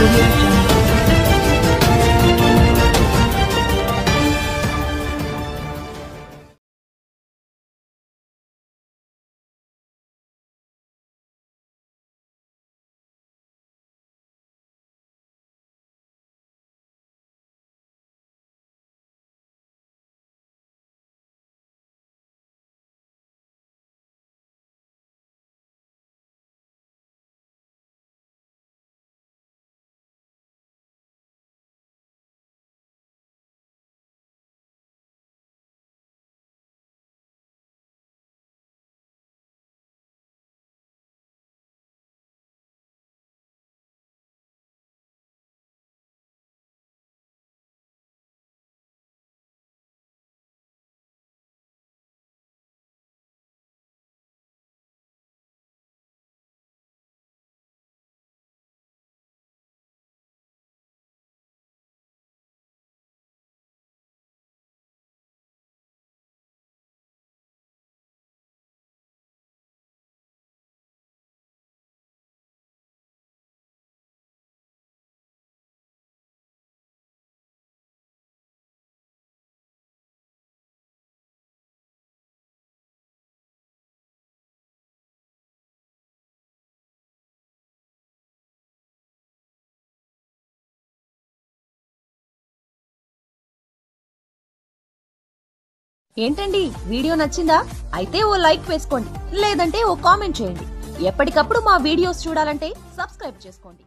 Audio Jungle. ఏంటండి video నచ్చిందా? అయితే ఓ లైక్ వేసుకోండి, లేదంటే ఓ కామెంట్ చేయండి. ఎప్పటికప్పుడు మా వీడియోస్ చూడాలంటే సబ్స్క్రైబ్ చేసుకోండి.